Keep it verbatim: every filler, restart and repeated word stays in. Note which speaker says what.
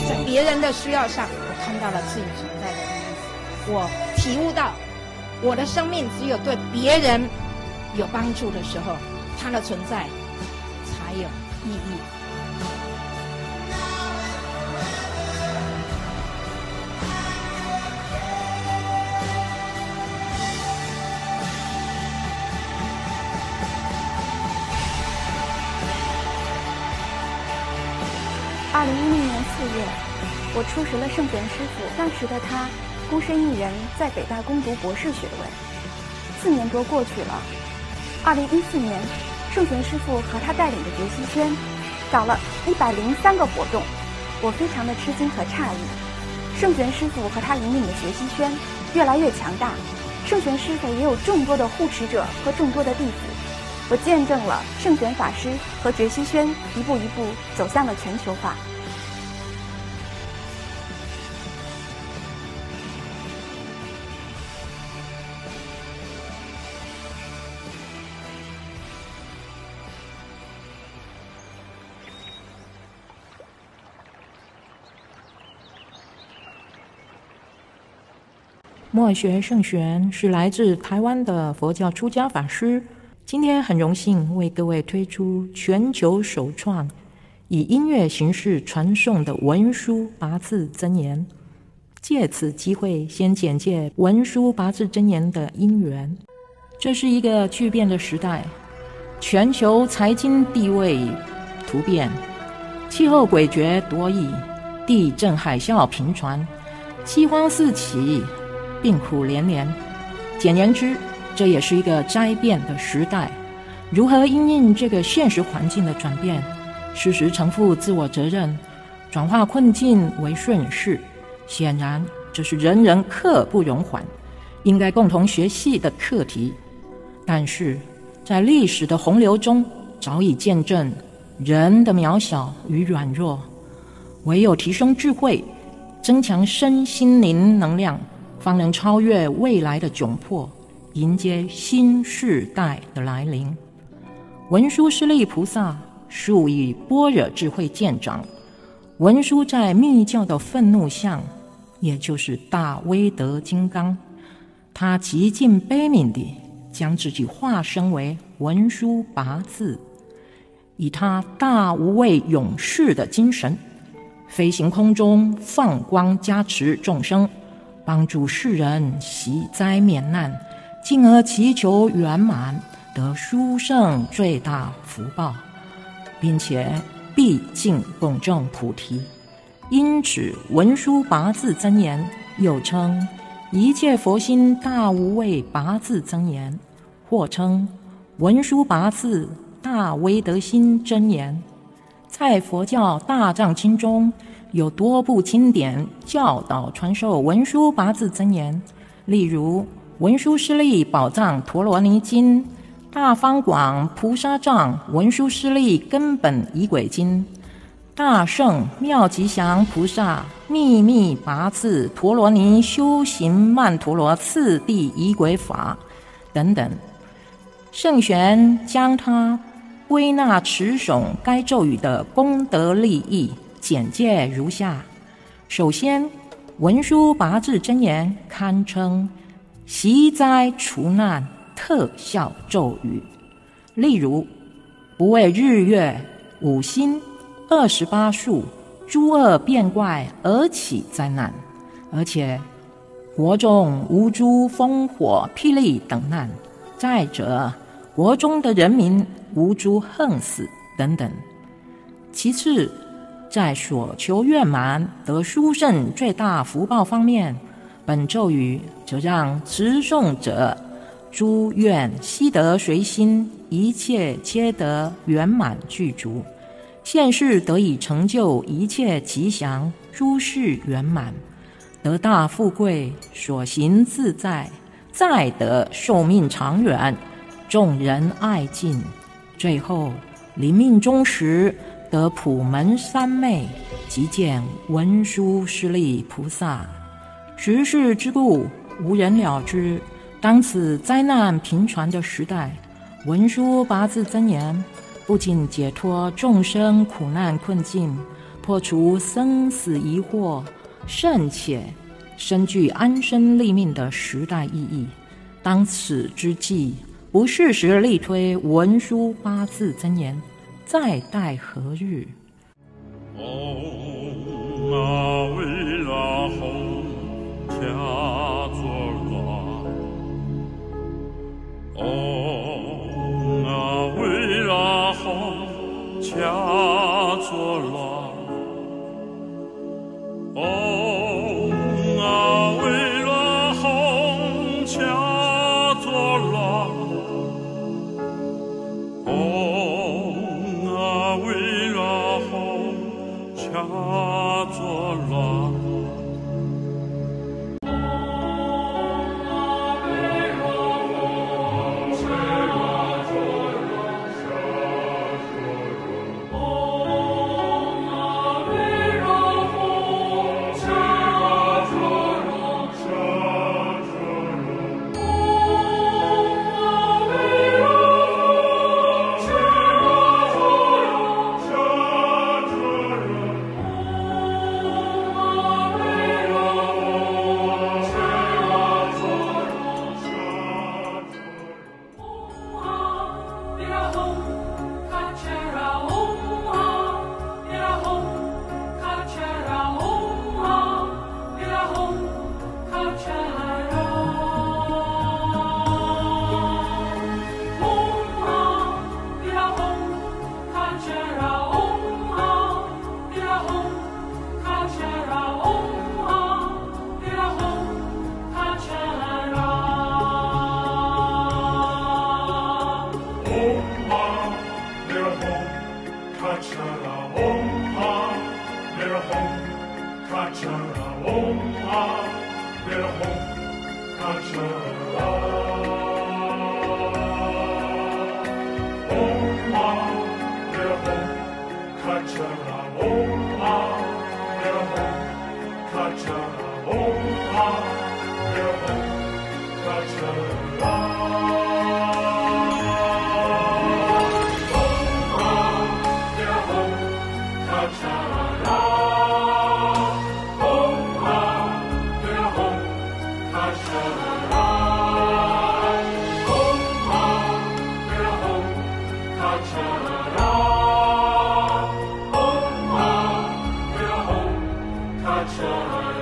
Speaker 1: 在别人的需要上，我看到了自己存在的意义。我体悟到，我的生命只有对别人有帮助的时候，它的存在才有意义。
Speaker 2: 二零一零年四月，我初识了圣玄师傅。当时的他孤身一人在北大攻读博士学位。四年多过去了，二零一四年，圣玄师傅和他带领的觉西轩搞了一百零三个活动，我非常的吃惊和诧异。圣玄师傅和他引领的觉西轩越来越强大，圣玄师傅也有众多的护持者和众多的弟子。我见证了圣玄法师和觉西轩一步一步走向了全球化。
Speaker 3: 墨学圣玄是来自台湾的佛教出家法师，今天很荣幸为各位推出全球首创以音乐形式传颂的文殊八字真言。借此机会先简介文殊八字真言的因缘。这是一个巨变的时代，全球财经地位突变，气候诡谲多异，地震海啸频传，饥荒四起，病苦连连。简言之，这也是一个灾变的时代。如何因应这个现实环境的转变，适时承负自我责任，转化困境为顺势，显然这是人人刻不容缓，应该共同学习的课题。但是在历史的洪流中，早已见证人的渺小与软弱，唯有提升智慧，增强身心灵能量，方能超越未来的窘迫，迎接新世代的来临。文殊师利菩萨素以般若智慧见长，文殊在密教的愤怒相，也就是大威德金刚，他极尽悲悯地将自己化身为文殊八字，以他大无畏勇士的精神，飞行空中放光加持众生，帮助世人息灾免难，进而祈求圆满，得殊胜最大福报，并且毕竟共证菩提。因此文殊八字真言又称一切佛心大无畏八字真言，或称文殊八字大威德心真言。在佛教大藏经中有多部经典教导传授文殊八字真言，例如文殊师利宝藏陀罗尼经、大方广菩萨藏文殊师利根本仪轨经、大圣妙吉祥菩萨秘密八字陀罗尼修行曼陀罗次第仪轨法等等。圣玄将它归纳持诵该咒语的功德利益简介如下。首先，文殊八字真言堪称息灾除难特效咒语，例如不为日月五星二十八宿诸恶变怪而起灾难，而且国中无诸烽火霹雳等难，再者国中的人民无诸横死等等。其次，在所求圆满得殊胜最大福报方面，本咒语则让持诵者诸愿悉得随心，一切皆得圆满具足，现世得以成就一切吉祥，诸事圆满，得大富贵，所行自在，再得寿命长远，众人爱敬，最后临命终时得普门三昧，即见文殊师利菩萨。时世之故，无人了之。当此灾难频传的时代，文殊八字真言不仅解脱众生苦难困境， 破除生死疑惑，甚且深具安身立命的时代意义。当此之际，不适时力推文书八字真言，再待何日？
Speaker 4: Cha